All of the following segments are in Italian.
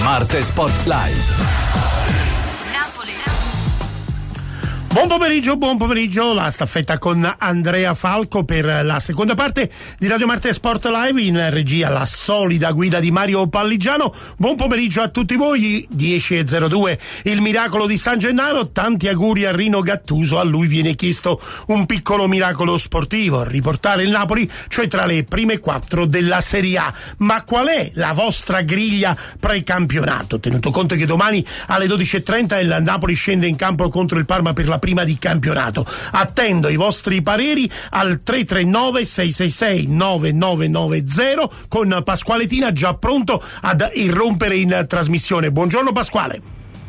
Marte Sport Live. Buon pomeriggio, la staffetta con Andrea Falco per la seconda parte di Radio Marte Sport Live, in regia la solida guida di Mario Palligiano. Buon pomeriggio a tutti voi. 10:02 il miracolo di San Gennaro, tanti auguri a Rino Gattuso. A lui viene chiesto un piccolo miracolo sportivo, riportare il Napoli, cioè tra le prime 4 della Serie A. Ma qual è la vostra griglia precampionato, tenuto conto che domani alle 12:30 il Napoli scende in campo contro il Parma per la prima di campionato? Attendo i vostri pareri al 339 666 9990 con Pasquale Tina già pronto ad irrompere in trasmissione. Buongiorno Pasquale.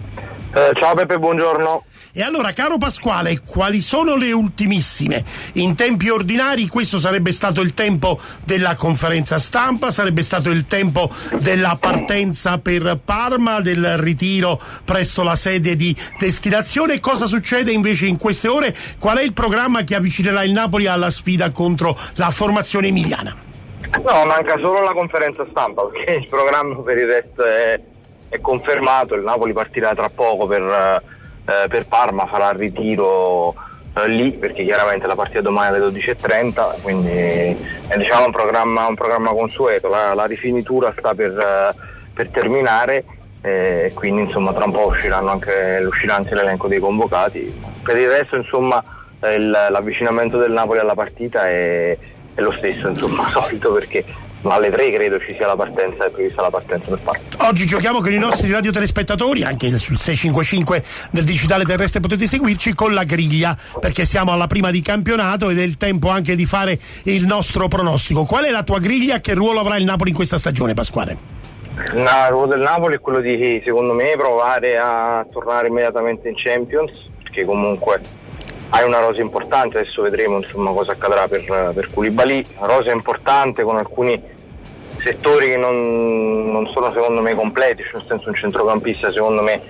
Ciao Peppe, buongiorno. E allora, caro Pasquale, quali sono le ultimissime? In tempi ordinari questo sarebbe stato il tempo della conferenza stampa, sarebbe stato il tempo della partenza per Parma, del ritiro presso la sede di destinazione. Cosa succede invece in queste ore? Qual è il programma che avvicinerà il Napoli alla sfida contro la formazione emiliana? No, manca solo la conferenza stampa, perché il programma per il resto è confermato. Il Napoli partirà tra poco per Parma, farà il ritiro lì, perché chiaramente la partita domani alle 12:30, quindi è diciamo un programma consueto. La rifinitura sta per terminare, quindi insomma tra un po' uscirà anche l'elenco dei convocati. Per il resto insomma l'avvicinamento del Napoli alla partita è lo stesso, insomma, solito, perché alle 3 credo ci sia è prevista la partenza del Parma. Oggi giochiamo con i nostri radiotelespektatori, anche sul 655 del digitale terrestre potete seguirci, con la griglia, perché siamo alla prima di campionato ed è il tempo anche di fare il nostro pronostico. Qual è la tua griglia? Che ruolo avrà il Napoli in questa stagione, Pasquale? Il ruolo del Napoli è quello di, secondo me, provare a tornare immediatamente in Champions, perché comunque hai una rosa importante. Adesso vedremo insomma cosa accadrà per Koulibaly. Una rosa importante con alcuni settori che non sono secondo me completi, cioè nel senso un centrocampista secondo me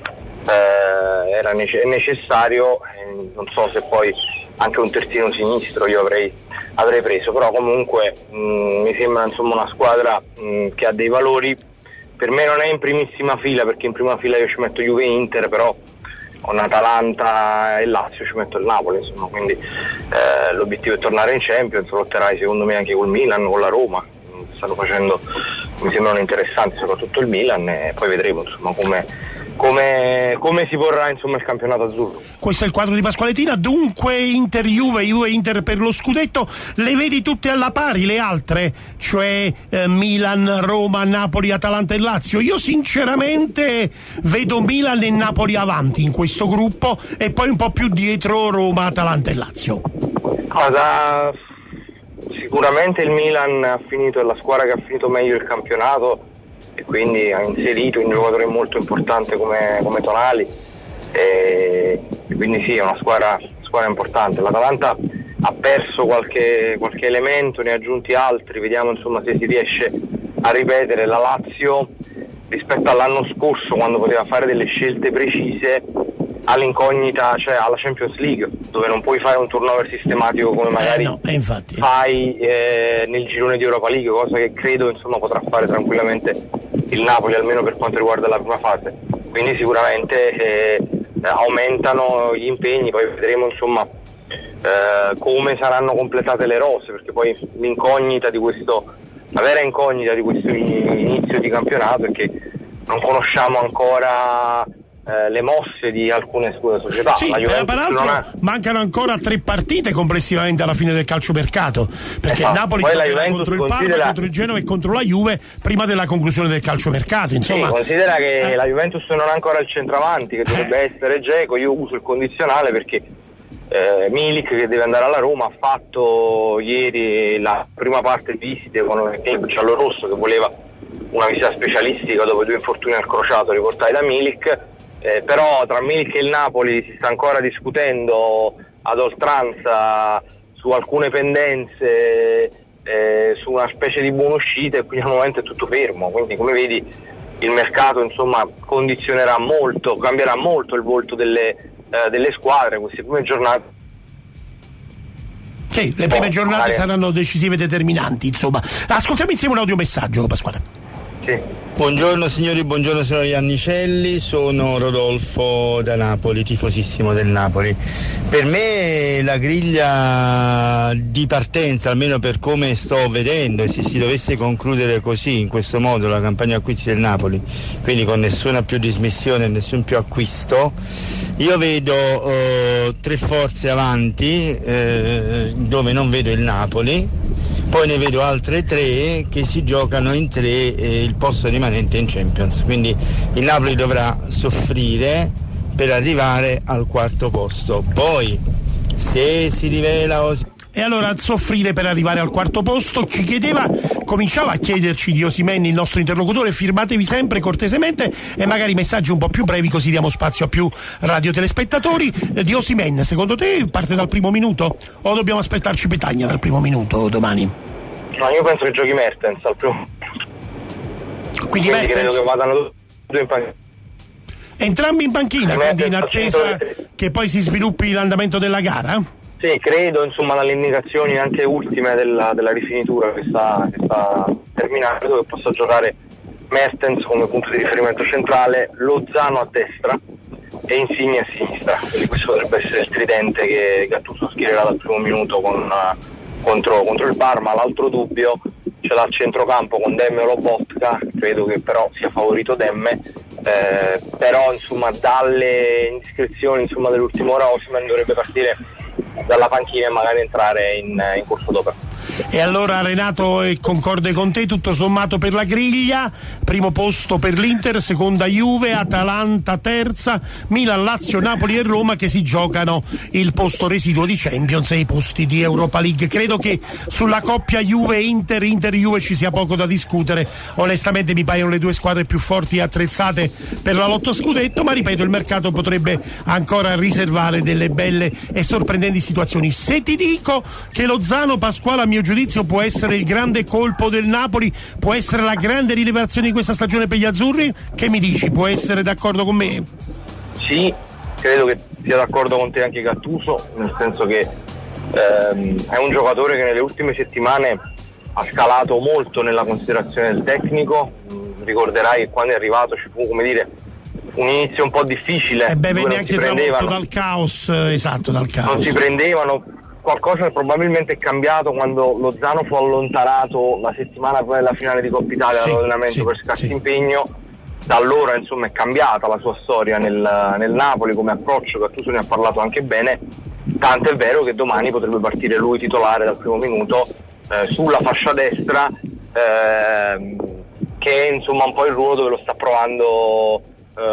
è necessario, non so se poi anche un terzino sinistro io avrei preso, però comunque mi sembra insomma una squadra che ha dei valori. Per me non è in primissima fila, perché in prima fila io ci metto Juve e Inter, però con Atalanta e Lazio ci metto il Napoli, insomma, quindi l'obiettivo è tornare in Champions. Lotterai secondo me anche col Milan, con la Roma, stanno facendo, mi sembrano interessanti soprattutto il Milan, e poi vedremo insomma come si porrà insomma il campionato azzurro. Questo è il quadro di Pasquale Tina. Dunque Inter-Juve, Juve-Inter per lo scudetto. Le vedi tutte alla pari le altre? Cioè Milan, Roma, Napoli, Atalanta e Lazio? Io sinceramente vedo Milan e Napoli avanti in questo gruppo e poi un po' più dietro Roma, Atalanta e Lazio. Sicuramente il Milan è la squadra che ha finito meglio il campionato, e quindi ha inserito un giocatore molto importante come Tonali, e quindi sì, è una squadra importante. L'Atalanta ha perso qualche elemento, ne ha aggiunti altri, vediamo insomma se si riesce a ripetere. La Lazio rispetto all'anno scorso, quando poteva fare delle scelte precise, all'incognita, cioè alla Champions League, dove non puoi fare un turnover sistematico come magari fai nel girone di Europa League, cosa che credo insomma potrà fare tranquillamente il Napoli, almeno per quanto riguarda la prima fase. Quindi sicuramente aumentano gli impegni, poi vedremo insomma come saranno completate le rose, perché poi la vera incognita di questo inizio di campionato è che non conosciamo ancora le mosse di alcune società. Sì, peraltro mancano ancora 3 partite complessivamente alla fine del calciomercato, perché il Napoli giocherà contro il Parma, contro il Genoa e contro la Juve prima della conclusione del calciomercato. Insomma, sì, considera che la Juventus non ha ancora il centravanti, che dovrebbe essere Dzeko. Io uso il condizionale perché Milik, che deve andare alla Roma, ha fatto ieri la prima parte di visite con il giallorosso, che voleva una visita specialistica dopo 2 infortuni al crociato riportati da Milik. Però tra Milik e il Napoli si sta ancora discutendo ad oltranza su alcune pendenze, su una specie di buonuscita, e quindi al momento è tutto fermo. Quindi, come vedi, il mercato insomma condizionerà molto, cambierà molto il volto delle squadre. Queste prime giornate Sì, le prime giornate saranno decisive e determinanti, insomma. Ascoltiamo insieme un audiomessaggio, Pasquale. Sì. Buongiorno signori, buongiorno signor Iannicelli, sono Rodolfo da Napoli, tifosissimo del Napoli. Per me la griglia di partenza, almeno per come sto vedendo, e se si dovesse concludere così, in questo modo, la campagna acquisti del Napoli, quindi con nessuna più dismissione, nessun più acquisto, io vedo 3 forze avanti dove non vedo il Napoli. Poi ne vedo altre 3 che si giocano in 3 il posto rimanente in Champions, quindi il Napoli dovrà soffrire per arrivare al 4º posto. Poi se si rivela E allora soffrire per arrivare al 4º posto, cominciava a chiederci di Osimhen, il nostro interlocutore. Firmatevi sempre cortesemente e magari messaggi un po' più brevi, così diamo spazio a più radiotelespettatori. Di Osimhen, secondo te parte dal primo minuto o dobbiamo aspettarci Petagna dal primo minuto domani? No, io penso che giochi Mertens al primo. Quindi Mertens, credo che vadano due in panchina. Entrambi in panchina, quindi in attesa che poi si sviluppi l'andamento della gara? Sì, credo, insomma, dalle indicazioni anche ultime della rifinitura che sta terminando, che possa giocare Mertens come punto di riferimento centrale, Lozano a destra e Insigne a sinistra. Quindi questo potrebbe essere il tridente che Gattuso schiererà dal primo minuto contro il Parma. L'altro dubbio ce l'ha al centrocampo con Demme o Lobotka, credo che però sia favorito Demme, però insomma dalle indiscrezioni dell'ultima ora Osimhen dovrebbe partire dalla panchina e magari entrare in corso d'opera. E allora Renato è concorde con te, tutto sommato per la griglia: primo posto per l'Inter, seconda Juve, Atalanta terza, Milan, Lazio, Napoli e Roma che si giocano il posto residuo di Champions e i posti di Europa League. Credo che sulla coppia Juve-Inter, Inter-Juve ci sia poco da discutere. Onestamente mi paiono le 2 squadre più forti e attrezzate per la lotta scudetto, ma ripeto, il mercato potrebbe ancora riservare delle belle e sorprendenti situazioni. Se ti dico che Lozano, Pasquale, a mio giudizio può essere il grande colpo del Napoli, può essere la grande rilevazione di questa stagione per gli azzurri, che mi dici? Può essere d'accordo con me? Sì, credo che sia d'accordo con te anche Gattuso, nel senso che è un giocatore che nelle ultime settimane ha scalato molto nella considerazione del tecnico. Ricorderai che quando è arrivato ci fu, come dire, un inizio un po' difficile. Venne anche travolto dal caos, dal caos. Non si prendevano. Qualcosa probabilmente è cambiato quando Lozano fu allontanato la settimana prima della finale di Coppa Italia dall'allenamento per scarso impegno. Da allora insomma è cambiata la sua storia nel Napoli come approccio. Gattuso ne ha parlato anche bene, tanto è vero che domani potrebbe partire lui titolare dal primo minuto sulla fascia destra, che è insomma un po' il ruolo dove lo sta provando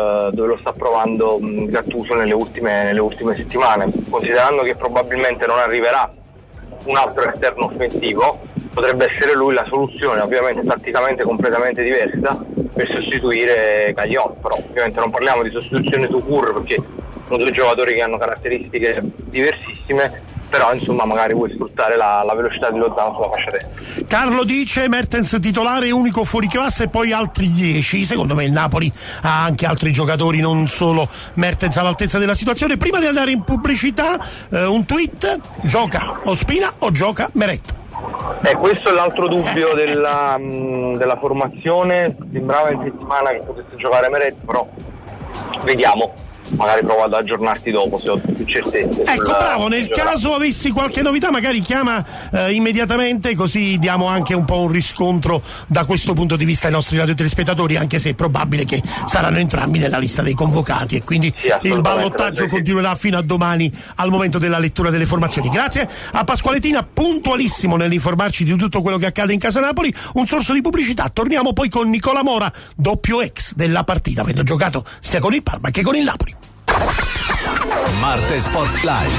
Gattuso nelle ultime settimane, considerando che probabilmente non arriverà un altro esterno offensivo. Potrebbe essere lui la soluzione, ovviamente tatticamente completamente diversa, per sostituire Gaglion, però ovviamente non parliamo di sostituzione tout court perché sono 2 giocatori che hanno caratteristiche diversissime, però insomma magari vuoi sfruttare la velocità di Lozano sulla fascia destra. Carlo dice Mertens titolare, unico fuoriclasse, e poi altri 10. Secondo me il Napoli ha anche altri giocatori, non solo Mertens all'altezza della situazione. Prima di andare in pubblicità, un tweet: gioca Ospina o gioca Meret? Questo è l'altro dubbio della formazione. Sembrava in settimana che potesse giocare Meret, però vediamo. Magari provo ad aggiornarti dopo se ho più certezze. Ecco, bravo, nel caso avessi qualche novità magari chiama immediatamente, così diamo anche un po' un riscontro da questo punto di vista ai nostri radiotelespettatori, anche se è probabile che saranno entrambi nella lista dei convocati e quindi il ballottaggio continuerà fino a domani al momento della lettura delle formazioni. Grazie a Pasqualetina, puntualissimo nell'informarci di tutto quello che accade in casa Napoli. Un sorso di pubblicità, torniamo poi con Nicola Mora, doppio ex della partita, avendo giocato sia con il Parma che con il Napoli. Marte Sport Live.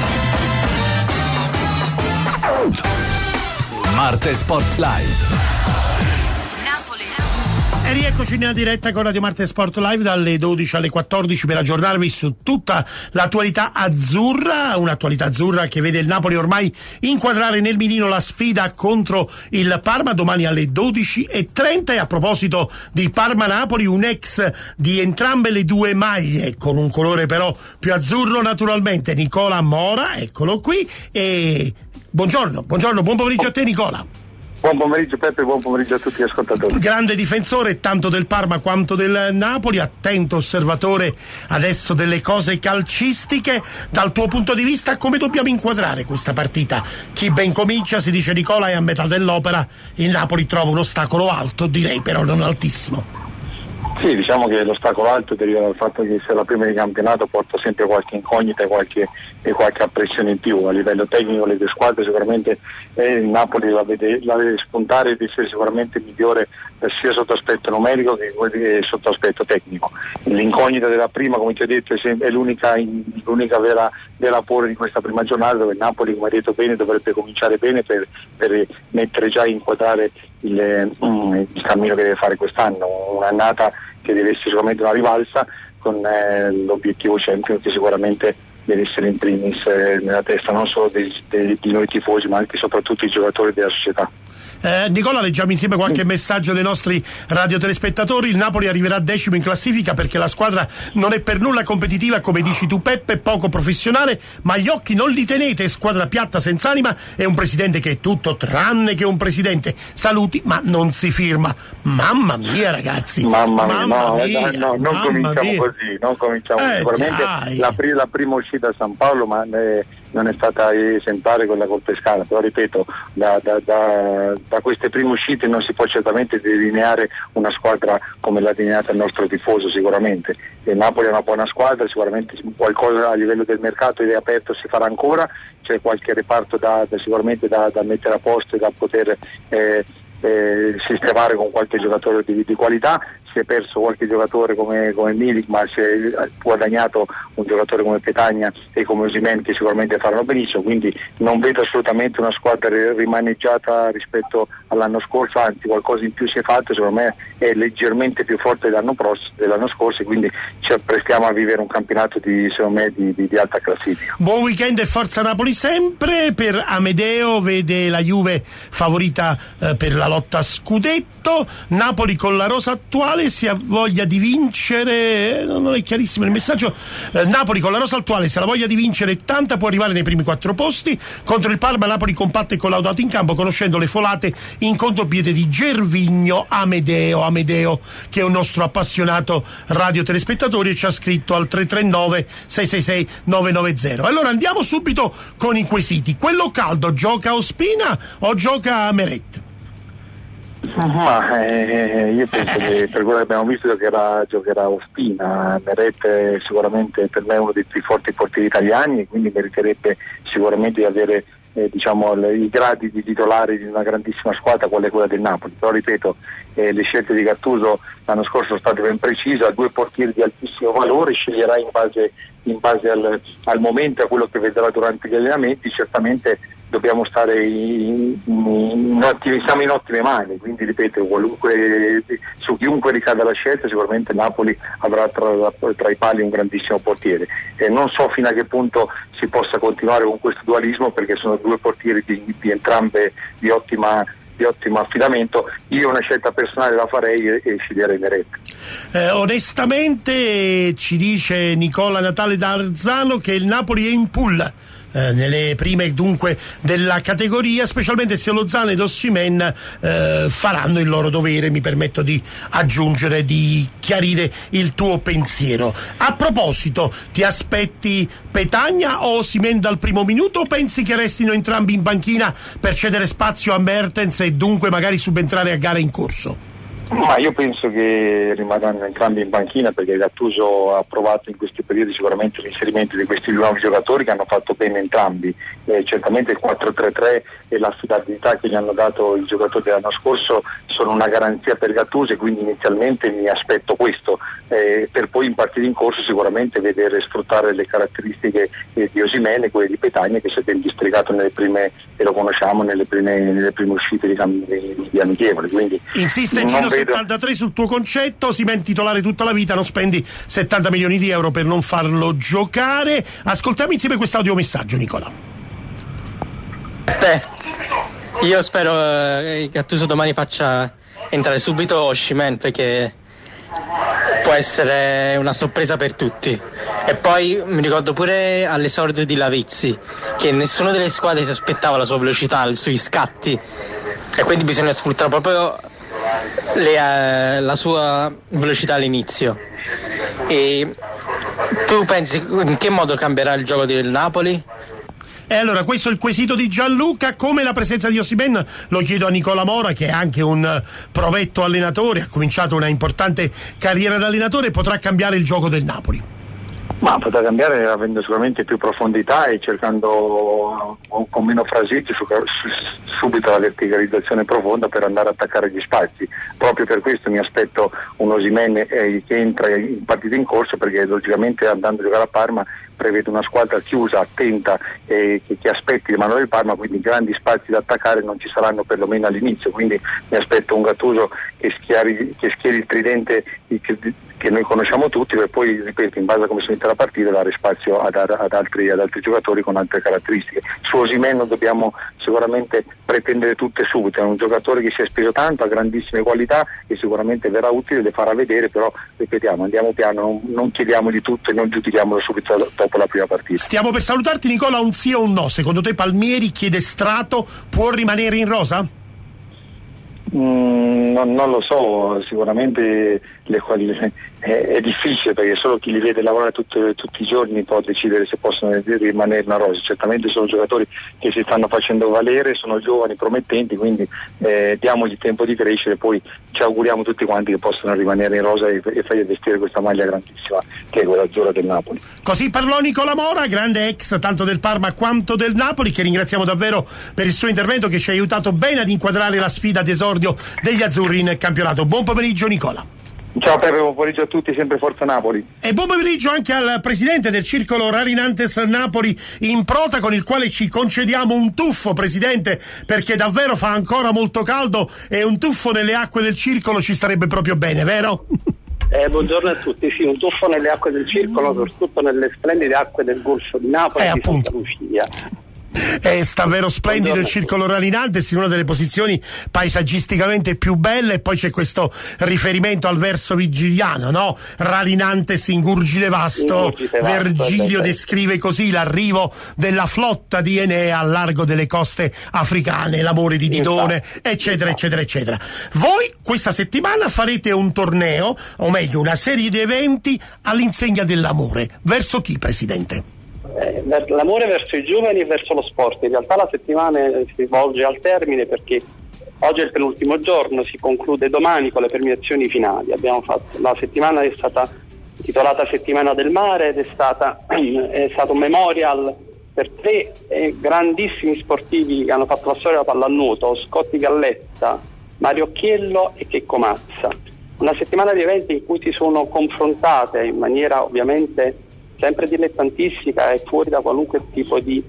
Marte Sport Live. E rieccoci in diretta con Radio Marte Sport Live dalle 12 alle 14 per aggiornarvi su tutta l'attualità azzurra, un'attualità azzurra che vede il Napoli ormai inquadrare nel mirino la sfida contro il Parma domani alle 12:30. E a proposito di Parma-Napoli, un ex di entrambe le 2 maglie, con un colore però più azzurro naturalmente, Nicola Mora, eccolo qui. E buon pomeriggio a te Nicola. Buon pomeriggio Peppe, buon pomeriggio a tutti gli ascoltatori. Grande difensore tanto del Parma quanto del Napoli, attento osservatore adesso delle cose calcistiche. Dal tuo punto di vista come dobbiamo inquadrare questa partita? Chi ben comincia, si dice Nicola, è a metà dell'opera. Il Napoli trova un ostacolo alto, direi però non altissimo. Sì, diciamo che l'ostacolo alto deriva dal fatto che se la prima di campionato porta sempre qualche incognita e qualche apprensione in più. A livello tecnico le due squadre sicuramente il Napoli la vede spuntare ed essere sicuramente migliore sia sotto aspetto numerico che sotto aspetto tecnico. L'incognita della prima, come ti ho detto, è l'unica vera pure di questa prima giornata, dove il Napoli, come hai detto bene, dovrebbe cominciare bene per mettere già a inquadrare il cammino che deve fare quest'anno, un'annata che deve essere sicuramente una rivalsa con l'obiettivo Champions che sicuramente deve essere in primis nella testa non solo di noi tifosi ma anche e soprattutto i giocatori della società. Nicola, leggiamo insieme qualche messaggio dei nostri radiotelespettatori. Il Napoli arriverà 10° in classifica perché la squadra non è per nulla competitiva, come dici tu Peppe, poco professionale, ma gli occhi non li tenete, squadra piatta senza anima e un presidente che è tutto tranne che un presidente. Saluti, ma non si firma. Mamma mia ragazzi, mamma mia. Non cominciamo così. Sicuramente la prima uscita a San Paolo non è stata esemplare con la Col Pescara, però ripeto, da queste prime uscite non si può certamente delineare una squadra come l'ha delineata il nostro tifoso. Sicuramente il Napoli è una buona squadra, sicuramente qualcosa a livello del mercato è aperto, si farà ancora, c'è qualche reparto sicuramente da mettere a posto e da poter sistemare con qualche giocatore di qualità. Si è perso qualche giocatore come Milik, ma si è guadagnato un giocatore come Petagna e come Osimhen che sicuramente faranno benissimo, quindi non vedo assolutamente una squadra rimaneggiata rispetto all'anno scorso, anzi qualcosa in più si è fatto, secondo me è leggermente più forte dell'anno scorso, quindi ci apprestiamo a vivere un campionato di alta classifica. Buon weekend e forza Napoli sempre. Per Amedeo vede la Juve favorita per la lotta a scudetto. Napoli con la rosa attuale si ha voglia di vincere, non è chiarissimo il messaggio. Napoli con la rosa attuale, se ha la voglia di vincere tanta, può arrivare nei primi 4 posti. Contro il Parma Napoli compatta e collaudato in campo, conoscendo le folate in contropiede di Gervigno. Amedeo che è un nostro appassionato radiotelespettatore e ci ha scritto al 339 666 990. Allora andiamo subito con i quesiti. Quello caldo gioca Ospina o gioca Meret? Ma io penso che per quello che abbiamo visto giocherà Ospina. Meret è sicuramente per me uno dei più forti portieri italiani e quindi meriterebbe sicuramente di avere i gradi di titolare di una grandissima squadra qual è quella del Napoli. Però ripeto, le scelte di Gattuso l'anno scorso sono state ben precise, ha 2 portieri di altissimo valore, sceglierà in base al momento, a quello che vedrà durante gli allenamenti. Certamente dobbiamo stare siamo in ottime mani, quindi ripeto, su chiunque ricada la scelta sicuramente Napoli avrà tra i pali un grandissimo portiere non so fino a che punto si possa continuare con questo dualismo, perché sono 2 portieri di entrambe di ottimo affidamento. Io una scelta personale la farei e sceglierei Meret. Onestamente ci dice Nicola Natale da Arzano che il Napoli è in pull nelle prime dunque della categoria, specialmente se Lozano ed Osimhen faranno il loro dovere. Mi permetto di aggiungere, di chiarire il tuo pensiero. A proposito, ti aspetti Petagna o Osimhen dal primo minuto o pensi che restino entrambi in panchina per cedere spazio a Mertens e dunque magari subentrare a gara in corso? Ma io penso che rimarranno entrambi in panchina, perché Gattuso ha provato in questi periodi sicuramente l'inserimento di questi nuovi giocatori che hanno fatto bene entrambi. Certamente il 4-3-3 e l'affidabilità che gli hanno dato i giocatori dell'anno scorso sono una garanzia per Gattuso, e quindi inizialmente mi aspetto questo, per poi in partita in corso sicuramente vedere sfruttare le caratteristiche di Osimhen e quelle di Petagna, che si è ben districato nelle prime, e lo conosciamo, nelle prime uscite di amichevole. Quindi insiste Gino 73 sul tuo concetto. Osimhen titolare tutta la vita, non spendi 70 milioni di euro per non farlo giocare. Ascoltiamo insieme questo audiomessaggio, Nicola. Io spero che Gattuso domani faccia entrare subito Osimhen, perché può essere una sorpresa per tutti. E poi mi ricordo pure all'esordio di Lavezzi che nessuna delle squadre si aspettava la sua velocità, i suoi scatti, e quindi bisogna sfruttare proprio la sua velocità all'inizio. E tu pensi in che modo cambierà il gioco del Napoli? E allora questo è il quesito di Gianluca. Come la presenza di Osimhen, lo chiedo a Nicola Mora, che è anche un provetto allenatore, ha cominciato una importante carriera da allenatore, potrà cambiare il gioco del Napoli? Ma potrà cambiare avendo sicuramente più profondità e cercando con meno frasicci subito la verticalizzazione profonda per andare ad attaccare gli spazi. Proprio per questo mi aspetto un Osimhen che entra in partita in corso, perché logicamente andando a giocare a Parma prevede una squadra chiusa, attenta, che aspetti le mani del Parma, quindi grandi spazi da attaccare non ci saranno perlomeno all'inizio, quindi mi aspetto un Gattuso che schieri il tridente che noi conosciamo tutti, per poi, ripeto, in base a come si inizia la partita, dare spazio ad altri giocatori con altre caratteristiche. Su Osimhen dobbiamo sicuramente pretendere tutte subito, è un giocatore che si è speso tanto, ha grandissime qualità e sicuramente verrà utile, le farà vedere, però ripetiamo, andiamo piano, non chiediamogli tutto e non giudichiamolo subito dopo la prima partita. Stiamo per salutarti, Nicola, un sì o un no? Secondo te Palmieri, chiede Strato, può rimanere in rosa? Non lo so, sicuramente è difficile, perché solo chi li vede lavorare tutti i giorni può decidere se possono rimanere una rosa. Certamente sono giocatori che si stanno facendo valere, sono giovani, promettenti, quindi diamogli tempo di crescere, poi ci auguriamo tutti quanti che possano rimanere in rosa e fargli vestire questa maglia grandissima che è quella azzurra del Napoli. Così parlò Nicola Mora, grande ex tanto del Parma quanto del Napoli, che ringraziamo davvero per il suo intervento, che ci ha aiutato bene ad inquadrare la sfida d'esordio degli azzurri in campionato. Buon pomeriggio Nicola. Ciao Peppe, buon pomeriggio a tutti, sempre Forza Napoli. E buon pomeriggio anche al presidente del circolo Rarinantes Napoli in Prota, con il quale ci concediamo un tuffo, presidente, perché davvero fa ancora molto caldo e un tuffo nelle acque del circolo ci starebbe proprio bene, vero? Buongiorno a tutti, sì, un tuffo nelle acque del circolo, soprattutto nelle splendide acque del Golfo di Napoli e di Santa Lucia. È davvero splendido il circolo Rarinantes, in una delle posizioni paesaggisticamente più belle, e poi c'è questo riferimento al verso vigiliano, no? Rarinantes ingurgite vasto, Vergilio descrive così l'arrivo della flotta di Enea al largo delle coste africane, l'amore di Didone, eccetera eccetera eccetera. Voi questa settimana farete un torneo, o meglio una serie di eventi all'insegna dell'amore. Verso chi, presidente? L'amore verso i giovani e verso lo sport. In realtà la settimana si volge al termine, perché oggi è il penultimo giorno, si conclude domani con le premiazioni finali. La settimana è stata titolata Settimana del Mare ed è stato un memorial per 3 grandissimi sportivi che hanno fatto la storia della pallanuoto: Scotti Galletta, Mario Occhiello e Checco Mazza. Una settimana di eventi in cui si sono confrontate in maniera ovviamente sempre dilettantistica e fuori da qualunque tipo di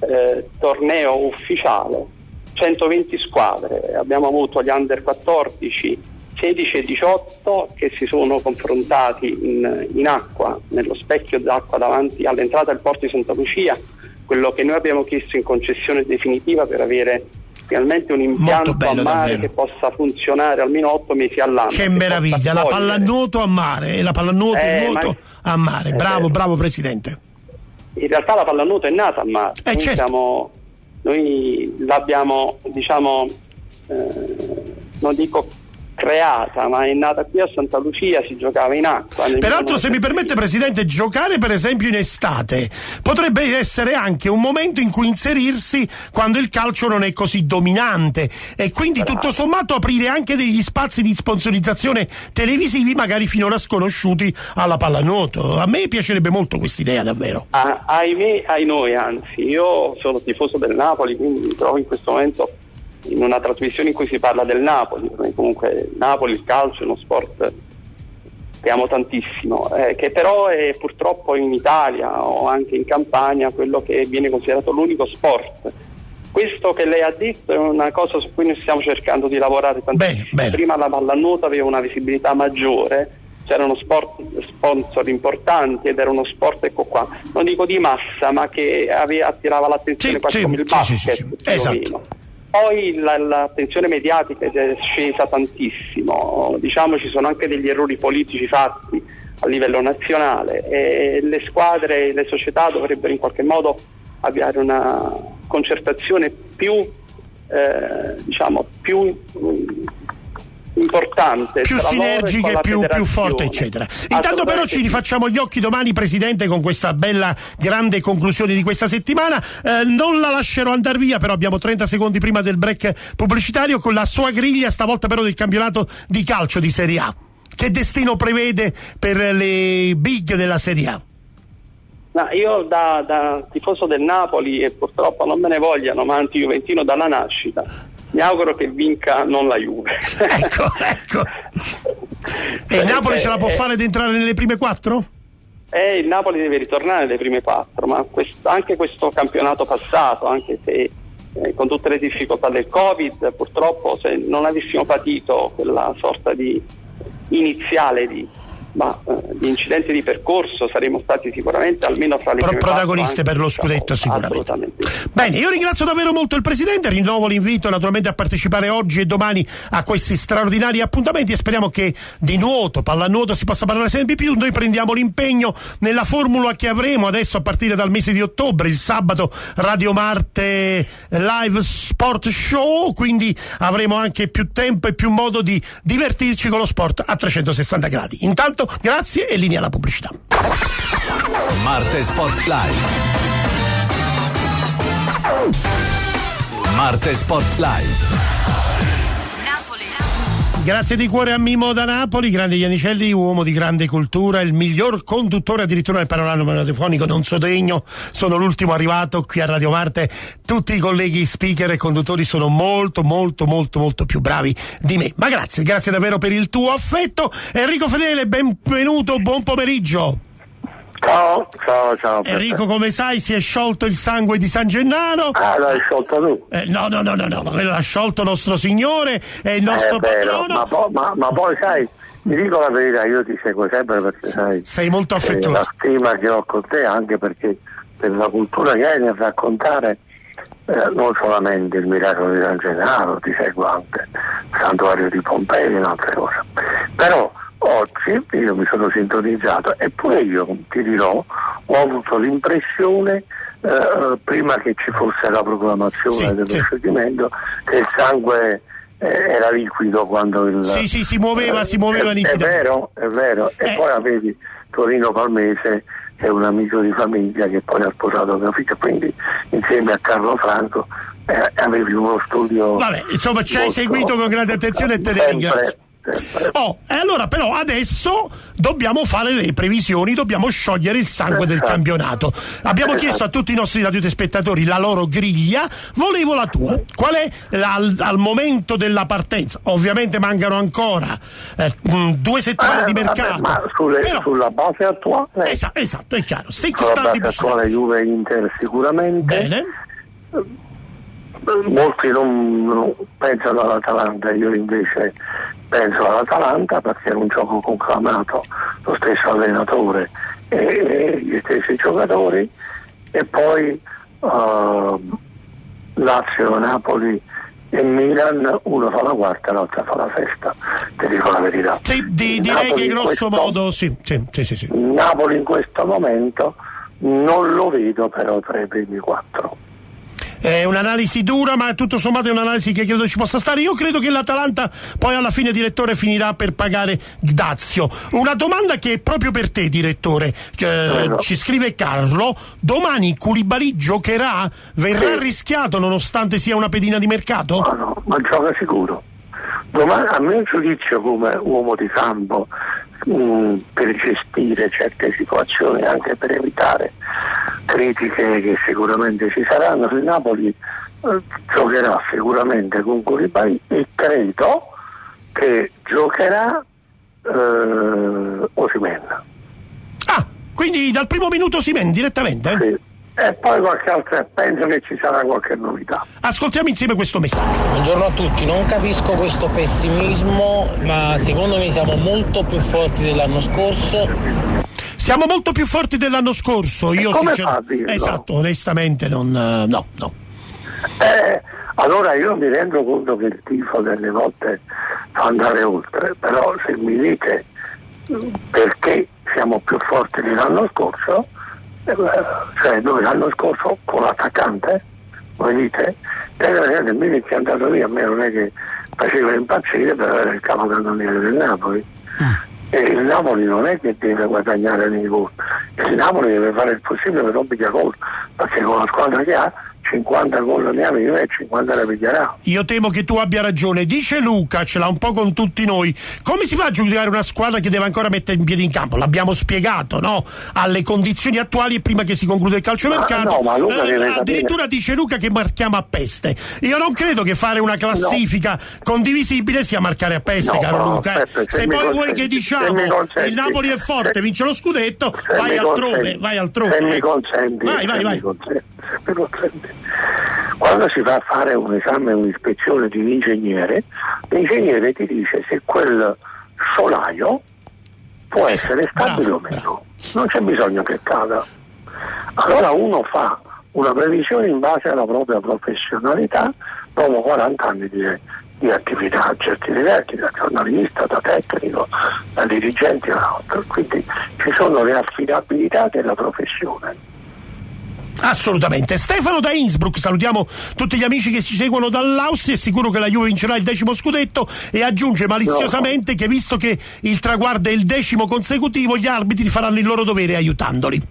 torneo ufficiale 120 squadre. Abbiamo avuto gli under 14, 16 e 18 che si sono confrontati in acqua, nello specchio d'acqua davanti all'entrata del porto di Santa Lucia, quello che noi abbiamo chiesto in concessione definitiva per avere finalmente un impianto a mare davvero, che possa funzionare almeno 8 mesi all'anno. Che meraviglia, la pallanuoto a mare e la pallanuoto e nuoto a mare. Bravo presidente. In realtà la pallanuoto è nata a mare. Noi l'abbiamo, non dico creata, ma è nata qui a Santa Lucia, si giocava in acqua. Peraltro, se mi permette, presidente, giocare per esempio in estate potrebbe essere anche un momento in cui inserirsi quando il calcio non è così dominante, e quindi tutto sommato aprire anche degli spazi di sponsorizzazione televisivi magari finora sconosciuti alla pallanuoto. A me piacerebbe molto quest'idea, davvero. Ahimè, ai noi, anzi, io sono tifoso del Napoli, quindi mi trovo in questo momento in una trasmissione in cui si parla del Napoli. Comunque Napoli, il calcio è uno sport che amo tantissimo, che però è purtroppo in Italia o anche in Campania quello che viene considerato l'unico sport. Questo che lei ha detto è una cosa su cui noi stiamo cercando di lavorare tantissimo. Bene. Prima la pallanuoto aveva una visibilità maggiore, c'erano sponsor importanti ed era uno sport, ecco qua, non dico di massa, ma che attirava l'attenzione quasi come il basket. Esatto. Poi l'attenzione mediatica è scesa tantissimo, ci sono anche degli errori politici fatti a livello nazionale e le squadre, le società dovrebbero in qualche modo avviare una concertazione più diciamo più importante, più sinergica e più forte, eccetera. Intanto però ci rifacciamo gli occhi domani, Presidente, con questa bella grande conclusione di questa settimana. Non la lascerò andare via, però abbiamo 30 secondi prima del break pubblicitario, con la sua griglia stavolta però del campionato di calcio di Serie A. Che destino prevede per le big della Serie A? No, io da tifoso del Napoli, e purtroppo non me ne vogliano, ma anti-juventino dalla nascita, mi auguro che vinca non la Juve. Ecco. E il Napoli ce la può fare ad entrare nelle prime 4? Il Napoli deve ritornare nelle prime 4, ma anche questo campionato passato, anche se con tutte le difficoltà del Covid, purtroppo se non avessimo patito quella sorta di iniziale di incidenti di percorso, saremmo stati sicuramente almeno fra le protagoniste per lo scudetto, sicuramente. Bene, io ringrazio davvero molto il Presidente, rinnovo l'invito naturalmente a partecipare oggi e domani a questi straordinari appuntamenti, e speriamo che di nuoto, pallanuoto, si possa parlare sempre più. Noi prendiamo l'impegno nella formula che avremo adesso a partire dal mese di ottobre, il sabato Radio Marte Live Sport Show, quindi avremo anche più tempo e più modo di divertirci con lo sport a 360 gradi. Intanto grazie e linea alla pubblicità. Marte Sport Live. Marte Sport Live. Grazie di cuore a Mimo da Napoli, grande Iannicelli, uomo di grande cultura, il miglior conduttore addirittura del panorama radiofonico, non so degno, sono l'ultimo arrivato qui a Radio Marte. Tutti i colleghi speaker e conduttori sono molto più bravi di me, ma grazie davvero per il tuo affetto. Enrico Fedele, benvenuto, buon pomeriggio. Ciao. Enrico, come sai, si è sciolto il sangue di San Gennaro. L'hai sciolto tu? No, quello l'ha sciolto nostro Signore, è il nostro patrono. Ma poi sai, ti dico la verità, io ti seguo sempre perché sei molto affettuoso. La stima che ho con te, anche perché per la cultura che hai nel raccontare non solamente il miracolo di San Gennaro, ti seguo anche il santuario di Pompei e altre cose. Però oggi io mi sono sintonizzato, eppure io ti dirò, ho avuto l'impressione prima che ci fosse la proclamazione dello scioglimento, che il sangue era liquido quando il si muoveva nitidamente. È vero. E poi avevi Torino Palmese, che è un amico di famiglia che poi ha sposato mio figlio, quindi insieme a Carlo Franco avevi uno studio. Vabbè, insomma, ci hai seguito con grande attenzione e te ne ringrazio. E allora però adesso dobbiamo fare le previsioni, dobbiamo sciogliere il sangue del campionato. Abbiamo chiesto a tutti i nostri telespettatori la loro griglia, volevo la tua. Qual è al momento della partenza? Ovviamente mancano ancora 2 settimane di mercato, ma sulla base attuale. Esatto, è chiaro. Sulla base attuale Juve Inter sicuramente. Bene. Molti non pensano all'Atalanta, io invece penso all'Atalanta perché è un gioco conclamato, lo stesso allenatore e gli stessi giocatori, e poi Lazio, Napoli e Milan, uno fa la quarta e l'altro fa la sesta, ti dico la verità. Sì, direi che grosso modo sì. Napoli in questo momento non lo vedo però tra i primi 4. È un'analisi dura, ma tutto sommato è un'analisi che credo ci possa stare. Io credo che l'Atalanta poi alla fine, direttore, finirà per pagare Dazio. Una domanda che è proprio per te, direttore, ci scrive Carlo: domani Koulibaly giocherà? Verrà rischiato nonostante sia una pedina di mercato? No, ma gioca sicuro. Domani, a mio giudizio, come uomo di campo, per gestire certe situazioni, anche per evitare critiche che sicuramente ci saranno, il Napoli giocherà sicuramente con Koulibaly e credo che giocherà Osimhen. Quindi dal primo minuto Osimhen direttamente? Sì. E poi qualche altra, penso che ci sarà qualche novità. Ascoltiamo insieme questo messaggio. Buongiorno a tutti, non capisco questo pessimismo, ma secondo me siamo molto più forti dell'anno scorso. Siamo molto più forti dell'anno scorso. Io sinceramente, esatto, onestamente no. Allora io mi rendo conto che il tifo delle volte fa andare oltre, però se mi dite perché siamo più forti dell'anno scorso, cioè noi l'anno scorso con l'attaccante, voi dite, il Milik è andato via, a me non è che faceva impazzire, però era il capocannoniere del Napoli. E il Napoli non è che deve guadagnare nei gol, il Napoli deve fare il possibile per non pigliare gol, perché con la squadra che ha 50 gol ne aveva e 50 ne piglierà. Io temo che tu abbia ragione. Dice Luca, ce l'ha un po' con tutti noi, come si fa a giudicare una squadra che deve ancora mettere in piedi in campo? L'abbiamo spiegato, no? Alle condizioni attuali e prima che si concluda il calciomercato. Ma Luca addirittura dice Luca che marchiamo a peste. Io non credo che fare una classifica condivisibile sia marcare a peste, caro Luca. Se poi vuoi che diciamo il Napoli è forte, vince lo scudetto, vai altrove. Se mi consenti, vai. Quando si va a fare un esame, un'ispezione di un ingegnere, l'ingegnere ti dice se quel solaio può essere stabile o meno. Non c'è bisogno che cada. Allora uno fa una previsione in base alla propria professionalità dopo 40 anni di attività a certi livelli, da giornalista, da tecnico, da dirigente, quindi ci sono le affidabilità della professione. Assolutamente. Stefano da Innsbruck, salutiamo tutti gli amici che ci seguono dall'Austria, è sicuro che la Juve vincerà il 10° scudetto e aggiunge maliziosamente che visto che il traguardo è il 10° consecutivo, gli arbitri faranno il loro dovere aiutandoli.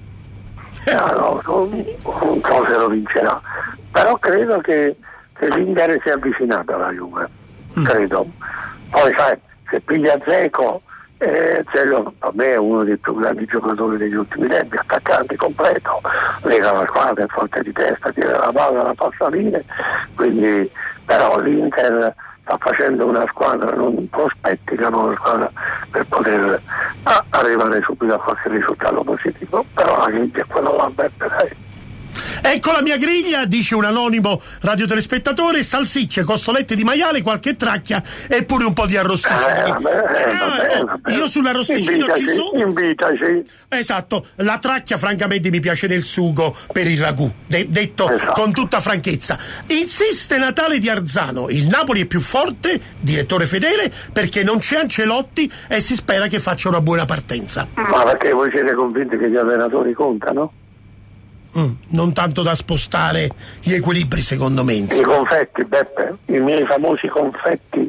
Non so se lo vincerà, però credo che l'Inter si è avvicinata alla Juve, credo. Poi sai, se piglia Dzeko, Zello per me è uno dei più grandi giocatori degli ultimi tempi, attaccante completo, lega la squadra, è forte di testa, tira la palla, la fa salire, quindi però l'Inter sta facendo una squadra non prospettica, una squadra per poter arrivare subito a qualche risultato positivo, però la griglia è quello là, dai. Ecco la mia griglia, dice un anonimo radiotelespettatore: salsicce, costolette di maiale, qualche tracchia e pure un po' di arrosticini. Io sull'arrosticino ci sono. Invitaci. Esatto, la tracchia francamente mi piace nel sugo per il ragù, detto con tutta franchezza. Insiste Natale di Arzano: il Napoli è più forte, direttore fedele, perché non c'è Ancelotti e si spera che faccia una buona partenza. Ma perché voi siete convinti che gli allenatori contano? Non tanto da spostare gli equilibri, secondo me. I confetti, Beppe, i miei famosi confetti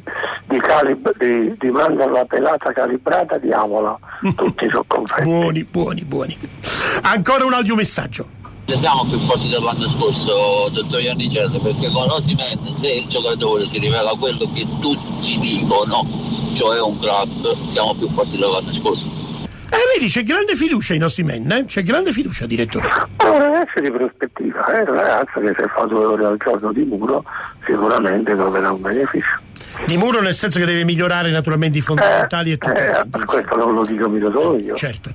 di mandorla pelata calibrata di Avola, tutti sono confetti. Buoni. Ancora un audiomessaggio. Siamo più forti dell'anno scorso, dottor Iannicelli, perché con Osimhen, se il giocatore si rivela quello che tutti dicono, cioè un crack, siamo più forti dell'anno scorso. Vedi, c'è grande fiducia in Osimhen, c'è grande fiducia, direttore. Un ragazzo di prospettiva, un ragazzo che se fa 2 ore al giorno di muro sicuramente troverà un beneficio. Di muro nel senso che deve migliorare naturalmente i fondamentali e tutto. Questo non lo dico solo io. Certo.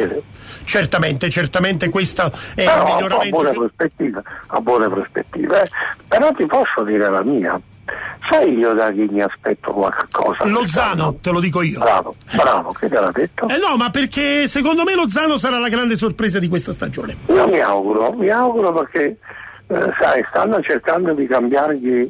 Certamente questo è il miglioramento. Ha buone prospettive. Però ti posso dire la mia. Sai io da chi mi aspetto qualcosa? Lozano, te lo dico io. Bravo, che te l'ha detto? No, ma perché secondo me Lozano sarà la grande sorpresa di questa stagione. Io mi auguro perché sai, stanno cercando di cambiargli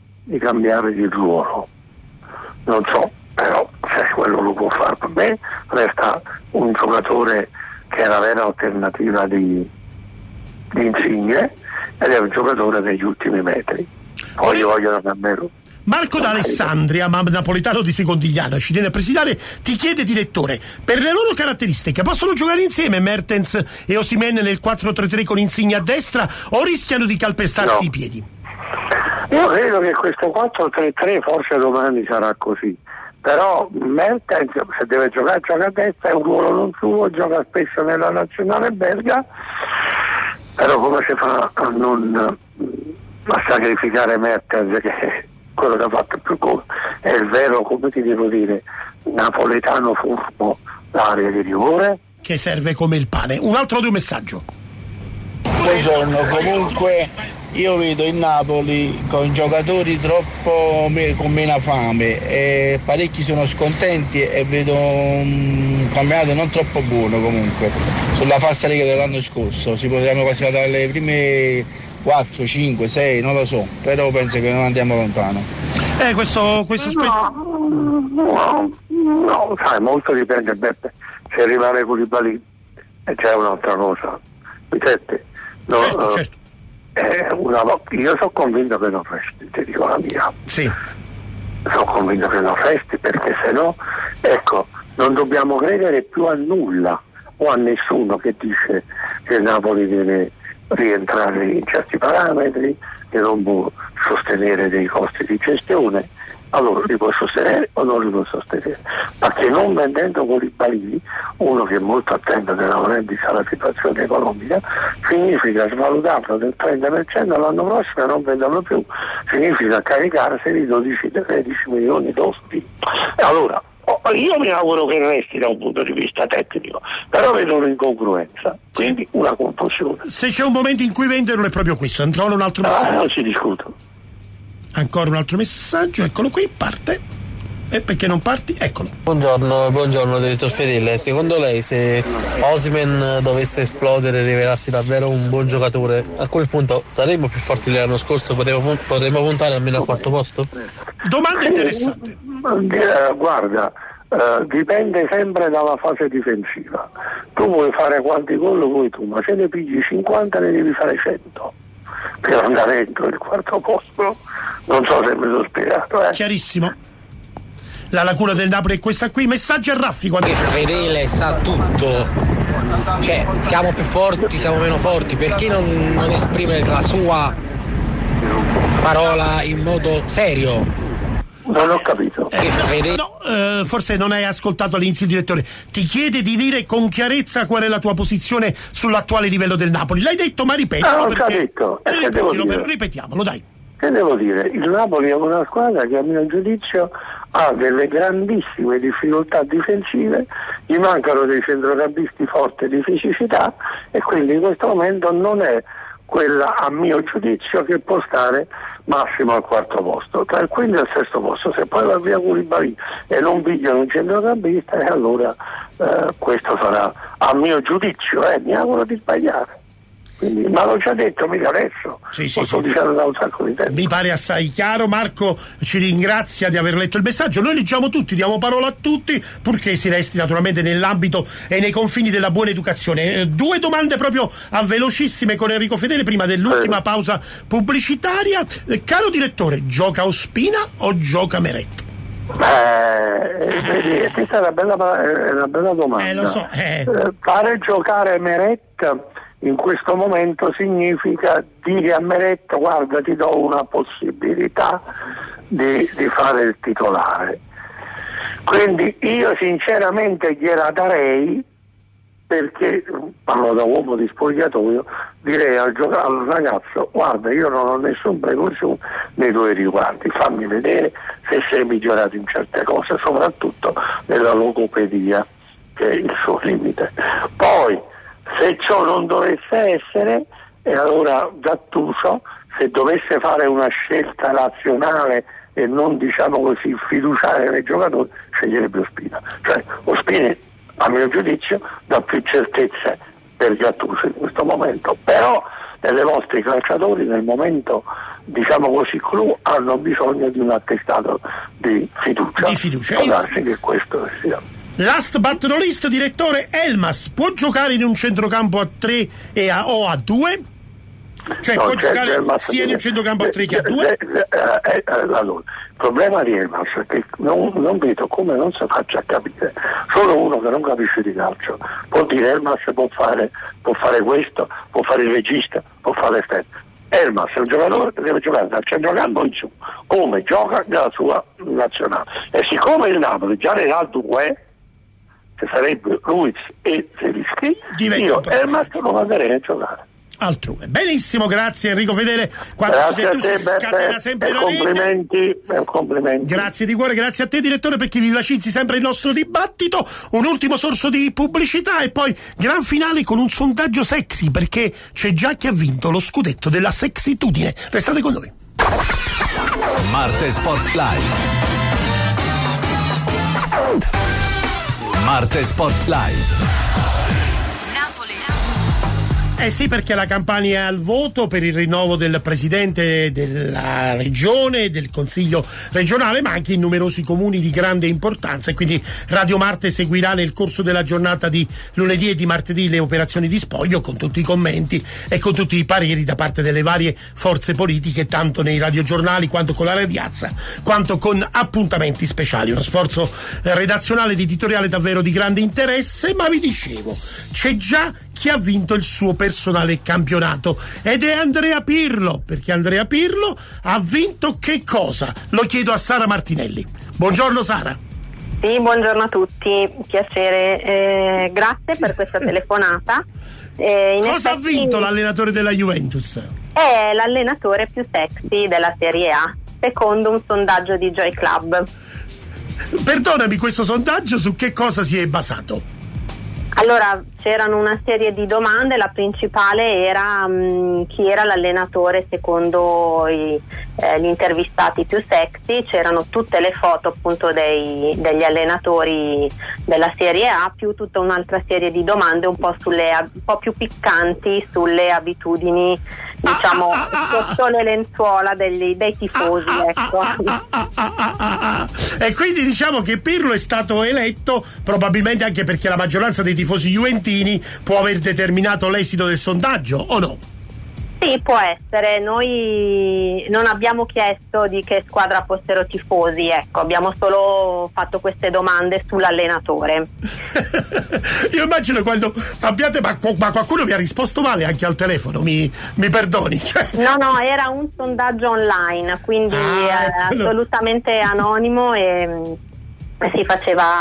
il ruolo. Non so, però se quello lo può fare per me, resta un giocatore che è la vera alternativa di Insigne ed è un giocatore degli ultimi metri. Poi vogliono davvero. Marco d'Alessandria, ma napoletano di Secondigliano, ci tiene a presidiare, ti chiede, direttore, per le loro caratteristiche possono giocare insieme Mertens e Osimhen nel 4-3-3 con Insigne a destra o rischiano di calpestarsi i piedi? Io credo che questo 4-3-3 forse domani sarà così, però Mertens se deve giocare gioca a destra, è un ruolo non suo, gioca spesso nella nazionale belga, però come si fa a sacrificare Mertens, che è quello che ha fatto più gol, è il vero, come ti devo dire, napoletano furbo, l'area di rigore che serve come il pane. Un altro messaggio. Buongiorno, comunque io vedo il Napoli con giocatori troppo con meno fame e parecchi sono scontenti e vedo un campionato non troppo buono comunque sulla falsariga dell'anno scorso. Si potranno passare dalle prime 4, 5, 6, non lo so, però penso che non andiamo lontano. Questo no, sai, molto dipende, Beppe. Se rimane Koulibaly e c'è un'altra cosa. Mi senti? Certo. io sono convinto che non resti, ti dico la mia. Sì. Sono convinto che non resti, perché se no, ecco, non dobbiamo credere più a nulla o a nessuno che dice che il Napoli deve rientrare in certi parametri, che non può sostenere dei costi di gestione. Allora li può sostenere o non li può sostenere, ma che non vendendo Koulibaly, uno che è molto attento nella vendita alla situazione economica, significa svalutarlo del 30% l'anno prossimo e non venderlo più, significa caricarsi di 12-13 milioni d'osti. E allora io mi auguro che resti da un punto di vista tecnico, però vedo un'incongruenza, quindi una confusione. Se c'è un momento in cui venderlo è proprio questo. Ancora un altro messaggio. Non si discute. Ancora un altro messaggio, eccolo qui, parte. E perché non parti? Eccolo. Buongiorno direttore Fedele. Secondo lei, se Osimhen dovesse esplodere e rivelarsi davvero un buon giocatore, a quel punto saremmo più forti dell'anno scorso? Potremmo puntare almeno al quarto posto? Domanda interessante. Guarda, dipende sempre dalla fase difensiva. Tu puoi fare quanti gol vuoi tu, ma se ne pigli 50 ne devi fare 100 per andare dentro il quarto posto. Non so se mi sono spiegato. Chiarissimo. La lacuna del Napoli è questa qui. Messaggi a raffico. Fedele sa tutto, cioè siamo più forti, siamo meno forti, perché non esprime la sua parola in modo serio? Non ho capito. No, forse non hai ascoltato all'inizio il direttore. Ti chiede di dire con chiarezza qual è la tua posizione sull'attuale livello del Napoli. L'hai detto, ma ripetilo, perché ripetiamolo, dai. Che devo dire? Il Napoli è una squadra che a mio giudizio ha delle grandissime difficoltà difensive, gli mancano dei centrocampisti forti di fisicità e quindi in questo momento non è quella, a mio giudizio, che può stare massimo al quarto posto, tra il quinto e il sesto posto. Se poi va via Koulibaly e non pigliano un centrocampista, e allora questo sarà, a mio giudizio, mi auguro di sbagliare. Quindi, ma l'ho già detto, mica adesso. Lo sto dicendo da un sacco di tempo. Mi pare assai chiaro. Marco ci ringrazia di aver letto il messaggio. Noi leggiamo tutti, diamo parola a tutti, purché si resti naturalmente nell'ambito e nei confini della buona educazione. Due domande proprio a velocissime con Enrico Fedele prima dell'ultima pausa pubblicitaria. Caro direttore, gioca Ospina o gioca Meret? Vedi, questa è una bella domanda. Lo so. Fare giocare Meret in questo momento significa dire a Meret: guarda, ti do una possibilità di fare il titolare. Quindi io sinceramente gliela darei, perché parlo da uomo di spogliatoio, direi al ragazzo: guarda, io non ho nessun preconcesso nei tuoi riguardi, fammi vedere se sei migliorato in certe cose, soprattutto nella logopedia, che è il suo limite. Poi, se ciò non dovesse essere, e allora Gattuso, se dovesse fare una scelta razionale e non, diciamo così, fiduciaria nei giocatori, sceglierebbe Ospina. Cioè Ospina, a mio giudizio, dà più certezze per Gattuso in questo momento. Però delle volte i calciatori nel momento, diciamo così, clou, hanno bisogno di un attestato di fiducia. Può darsi che questo sia. Last but not least, direttore, Elmas può giocare in un centrocampo a 3 o a 2? Cioè può giocare sia in un centrocampo a 3 che a 2? Allora, il problema di Elmas è che non vedo come non si faccia capire. Solo uno che non capisce di calcio può dire: Elmas può fare questo, può fare il regista, può fare l'esterno. Elmas è un giocatore che deve giocare dal centrocampo in su, come gioca nella sua nazionale. E siccome il Napoli già ne ha 2, che sarebbe Ruiz e Zelinski, io Elmas lo manderei a giocare altrove. Benissimo, grazie Enrico Fedele. Quando grazie tu si scatena sempre la complimenti. Grazie di cuore, grazie a te direttore, perché vivacizzi sempre il nostro dibattito. Un ultimo sorso di pubblicità e poi gran finale con un sondaggio sexy, perché c'è già chi ha vinto lo scudetto della sexitudine. Restate con noi. Marte Sport Live. Marte Sport Live. Sì, perché la Campania è al voto per il rinnovo del presidente della regione, del consiglio regionale, ma anche in numerosi comuni di grande importanza, e quindi Radio Marte seguirà nel corso della giornata di lunedì e di martedì le operazioni di spoglio, con tutti i commenti e con tutti i pareri da parte delle varie forze politiche, tanto nei radiogiornali quanto con la radiazza, quanto con appuntamenti speciali. Uno sforzo redazionale ed editoriale davvero di grande interesse, ma vi dicevo, c'è già chi ha vinto il suo personale campionato ed è Andrea Pirlo, perché Andrea Pirlo ha vinto che cosa? Lo chiedo a Sara Martinelli. Buongiorno Sara. Sì, buongiorno a tutti, piacere, grazie per questa telefonata. Cosa ha vinto l'allenatore della Juventus? È l'allenatore più sexy della Serie A, secondo un sondaggio di Joy Club. Perdonami, questo sondaggio su che cosa si è basato? Allora, c'erano una serie di domande, la principale era chi era l'allenatore secondo gli intervistati più sexy. C'erano tutte le foto appunto degli allenatori della Serie A, più tutta un'altra serie di domande un po' più piccanti sulle abitudini, diciamo, sotto le lenzuola dei tifosi, ecco. E quindi diciamo che Pirlo è stato eletto probabilmente anche perché la maggioranza dei tifosi juventini può aver determinato l'esito del sondaggio, o no? Sì, può essere. Noi non abbiamo chiesto di che squadra fossero tifosi, ecco, abbiamo solo fatto queste domande sull'allenatore. Io immagino quando abbiate, ma qualcuno vi ha risposto male anche al telefono, mi perdoni. No, era un sondaggio online, quindi assolutamente anonimo e si faceva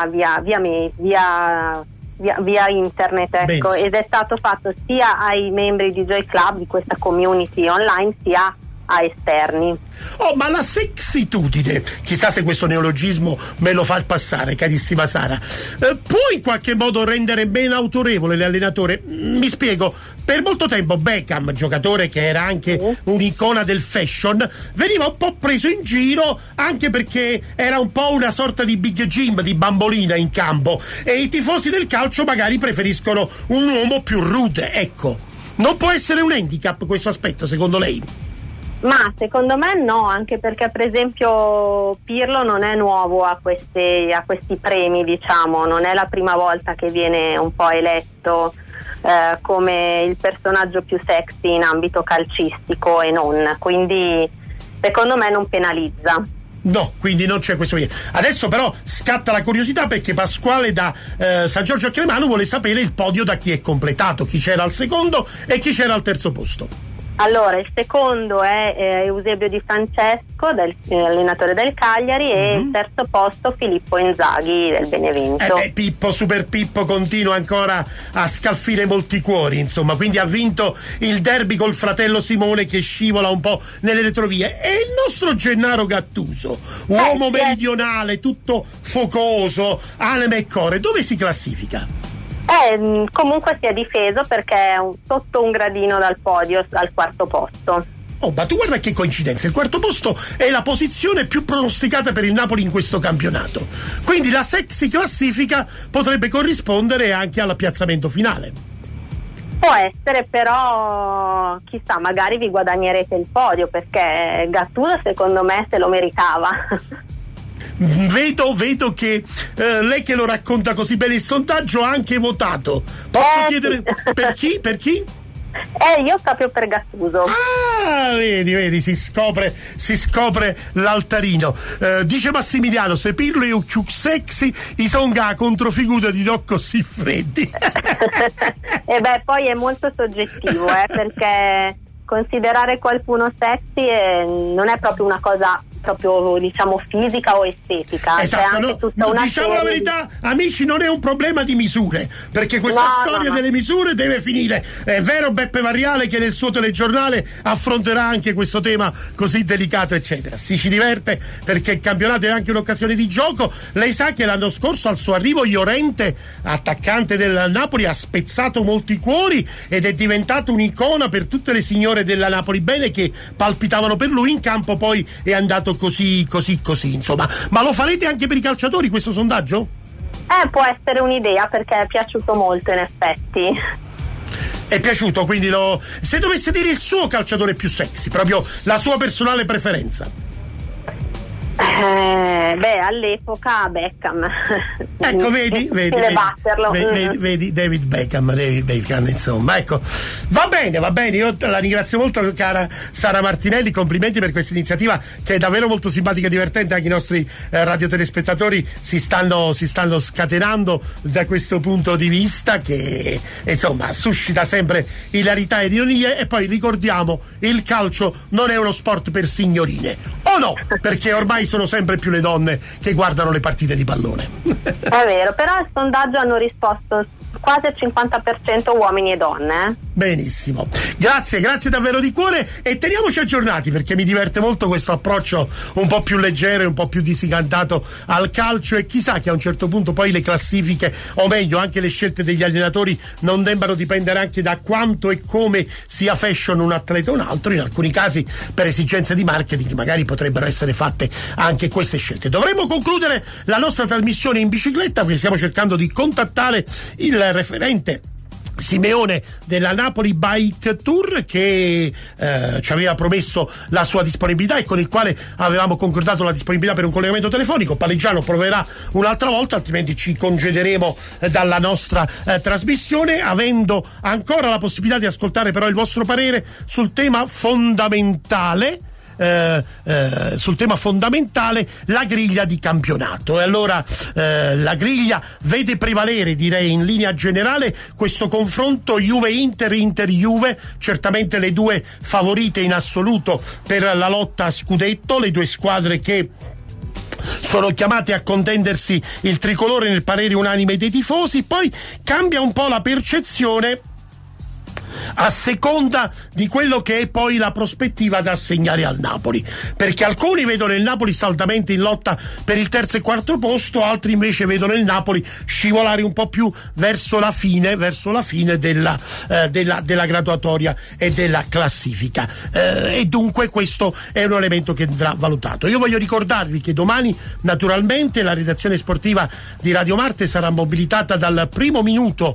via internet, ecco. Benissimo. Ed è stato fatto sia ai membri di Joy Club, di questa community online, sia a esterni. Oh, ma la sexitudine, chissà se questo neologismo me lo fa passare, carissima Sara, può in qualche modo rendere meno autorevole l'allenatore? Mi spiego, per molto tempo Beckham, giocatore che era anche un'icona del fashion, veniva un po' preso in giro anche perché era un po' una sorta di Big Jim, di bambolina in campo, e i tifosi del calcio magari preferiscono un uomo più rude, ecco. Non può essere un handicap questo aspetto, secondo lei? Ma secondo me no, anche perché per esempio Pirlo non è nuovo a questi premi, diciamo, non è la prima volta che viene un po' eletto come il personaggio più sexy in ambito calcistico e non, quindi secondo me non penalizza. No, quindi non c'è questo. Adesso però scatta la curiosità, perché Pasquale da San Giorgio a Cremano vuole sapere il podio da chi è completato, chi c'era al secondo e chi c'era al terzo posto. Allora, il secondo è Eusebio Di Francesco, allenatore del Cagliari, e il terzo posto Filippo Inzaghi del Benevento. Pippo, super Pippo, continua ancora a scalfire molti cuori, insomma, quindi ha vinto il derby col fratello Simone che scivola un po' nelle retrovie. E il nostro Gennaro Gattuso, uomo meridionale, tutto focoso, anima e core, dove si classifica? Comunque si è difeso perché è sotto un gradino dal podio, al quarto posto. Oh, ma tu guarda che coincidenza, il quarto posto è la posizione più pronosticata per il Napoli in questo campionato, quindi la sexy classifica potrebbe corrispondere anche all'appiazzamento finale. Può essere, però chissà, magari vi guadagnerete il podio, perché Gattuso secondo me se lo meritava. Vedo che lei, che lo racconta così bene il sondaggio, ha anche votato. Posso chiedere sì. Per chi? Io proprio per Gattuso. Vedi, si scopre l'altarino. Dice Massimiliano, se Pirlo è più sexy, i songa controfigura di no così freddi. E poi è molto soggettivo, perché considerare qualcuno sexy non è proprio una cosa proprio, diciamo, fisica o estetica. Esatto, anche tutta una diciamo la verità, amici, non è un problema di misure, perché questa storia delle misure deve finire. È vero Beppe Varriale che nel suo telegiornale affronterà anche questo tema così delicato, eccetera. Si ci diverte perché il campionato è anche un'occasione di gioco. Lei sa che l'anno scorso al suo arrivo Llorente, attaccante del Napoli, ha spezzato molti cuori ed è diventato un'icona per tutte le signore della Napoli bene che palpitavano per lui in campo. Poi è andato così, insomma. Ma lo farete anche per i calciatori questo sondaggio? Può essere un'idea, perché è piaciuto molto in effetti. È piaciuto, quindi se dovesse dire il suo calciatore più sexy, proprio la sua personale preferenza. All'epoca Beckham. Ecco, vedi David Beckham, insomma, ecco. Va bene, io la ringrazio molto, cara Sara Martinelli, complimenti per questa iniziativa che è davvero molto simpatica e divertente. Anche i nostri radiotelespettatori si stanno scatenando da questo punto di vista, che insomma suscita sempre ilarità ed ironie. E poi ricordiamo, il calcio non è uno sport per signorine, o no? Perché ormai sono sempre più le donne che guardano le partite di pallone. È vero, però al sondaggio hanno risposto quasi il 50% uomini e donne. Benissimo, grazie davvero di cuore, e teniamoci aggiornati, perché mi diverte molto questo approccio un po' più leggero e un po' più disicantato al calcio, e chissà che a un certo punto poi le classifiche, o meglio anche le scelte degli allenatori, non debbano dipendere anche da quanto e come sia fashion un atleta o un altro. In alcuni casi, per esigenze di marketing, magari potrebbero essere fatte anche queste scelte. Dovremmo concludere la nostra trasmissione in bicicletta, perché stiamo cercando di contattare il referente Simeone della Napoli Bike Tour, che ci aveva promesso la sua disponibilità e con il quale avevamo concordato la disponibilità per un collegamento telefonico. Palleggiano proverà un'altra volta, altrimenti ci congederemo dalla nostra trasmissione, avendo ancora la possibilità di ascoltare però il vostro parere sul tema fondamentale, la griglia di campionato. E allora la griglia vede prevalere, direi in linea generale, questo confronto Juve-Inter, Inter-Juve, certamente le due favorite in assoluto per la lotta a scudetto, le due squadre che sono chiamate a contendersi il tricolore nel parere unanime dei tifosi. Poi cambia un po' la percezione a seconda di quello che è poi la prospettiva da assegnare al Napoli, perché alcuni vedono il Napoli saldamente in lotta per il terzo e quarto posto, altri invece vedono il Napoli scivolare un po' più verso la fine della graduatoria e della classifica, e dunque questo è un elemento che andrà valutato. Io voglio ricordarvi che domani naturalmente la redazione sportiva di Radio Marte sarà mobilitata dal primo minuto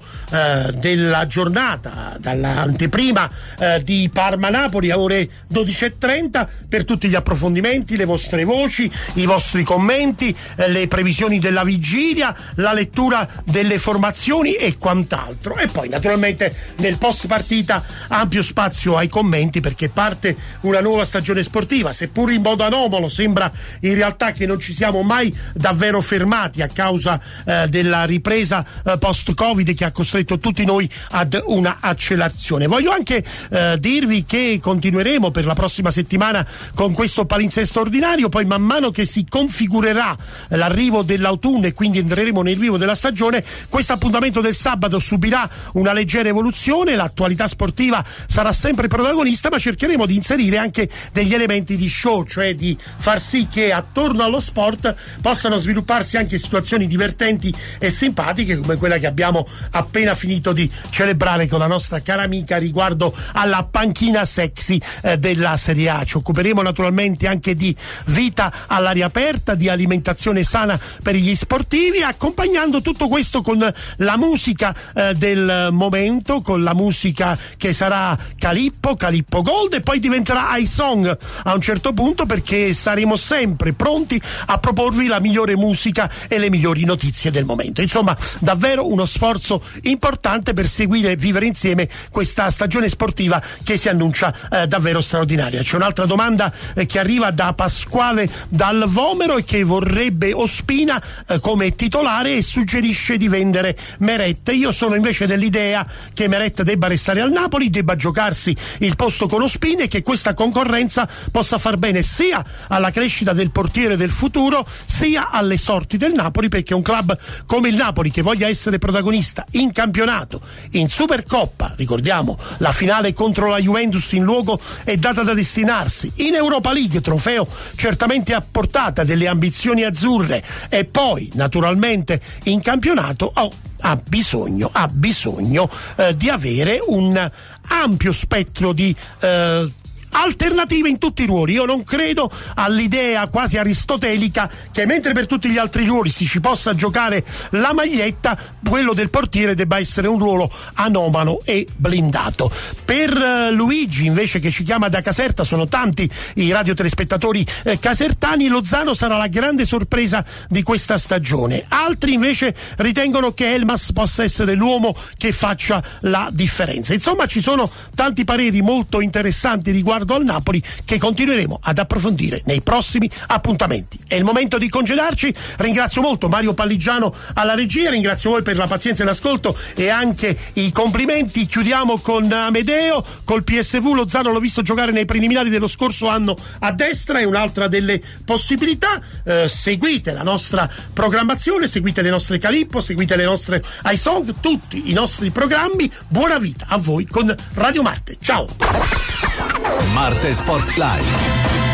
della giornata, dall'anteprima di Parma-Napoli a ore 12:30, per tutti gli approfondimenti, le vostre voci, i vostri commenti, le previsioni della vigilia, la lettura delle formazioni e quant'altro. E poi naturalmente nel post partita ampio spazio ai commenti, perché parte una nuova stagione sportiva. Seppur in modo anomalo, sembra in realtà che non ci siamo mai davvero fermati a causa della ripresa post-Covid che ha costretto tutti noi ad una accelerazione. Voglio anche dirvi che continueremo per la prossima settimana con questo palinsesto ordinario, poi man mano che si configurerà l'arrivo dell'autunno e quindi entreremo nel vivo della stagione, questo appuntamento del sabato subirà una leggera evoluzione. L'attualità sportiva sarà sempre protagonista, ma cercheremo di inserire anche degli elementi di show, cioè di far sì che attorno allo sport possano svilupparsi anche situazioni divertenti e simpatiche, come quella che abbiamo appena finito di celebrare con la nostra cara amica riguardo alla panchina sexy della Serie A. Ci occuperemo naturalmente anche di vita all'aria aperta, di alimentazione sana per gli sportivi, accompagnando tutto questo con la musica del momento, con la musica che sarà Calippo Gold, e poi diventerà iSong a un certo punto, perché saremo sempre pronti a proporvi la migliore musica e le migliori notizie del momento. Insomma, davvero uno sforzo importante per seguire e vivere insieme questa stagione sportiva che si annuncia davvero straordinaria. C'è un'altra domanda che arriva da Pasquale dal Vomero e che vorrebbe Ospina come titolare e suggerisce di vendere Meret. Io sono invece dell'idea che Meret debba restare al Napoli, debba giocarsi il posto con Ospina, e che questa concorrenza possa far bene sia alla crescita del portiere del futuro sia alle sorti del Napoli, perché un club come il Napoli che voglia essere protagonista in campionato, in Supercoppa, ricordiamo la finale contro la Juventus in luogo è data da destinarsi, in Europa League, trofeo certamente a portata delle ambizioni azzurre, e poi naturalmente in campionato ha bisogno di avere un ampio spettro di alternative in tutti i ruoli. Io non credo all'idea quasi aristotelica che mentre per tutti gli altri ruoli si ci possa giocare la maglietta, quello del portiere debba essere un ruolo anomalo e blindato. Per Luigi invece, che ci chiama da Caserta, sono tanti i radiotelespettatori casertani, Lozano sarà la grande sorpresa di questa stagione. Altri invece ritengono che Elmas possa essere l'uomo che faccia la differenza. Insomma, ci sono tanti pareri molto interessanti riguardo al Napoli che continueremo ad approfondire nei prossimi appuntamenti. È il momento di congedarci. Ringrazio molto Mario Palligiano alla regia, ringrazio voi per la pazienza e l'ascolto e anche i complimenti. Chiudiamo con Amedeo, col PSV. Lozano l'ho visto giocare nei preliminari dello scorso anno a destra, è un'altra delle possibilità. Seguite la nostra programmazione, seguite le nostre Calippo, seguite le nostre iSong, tutti i nostri programmi. Buona vita a voi con Radio Marte. Ciao. Marte Sport Live.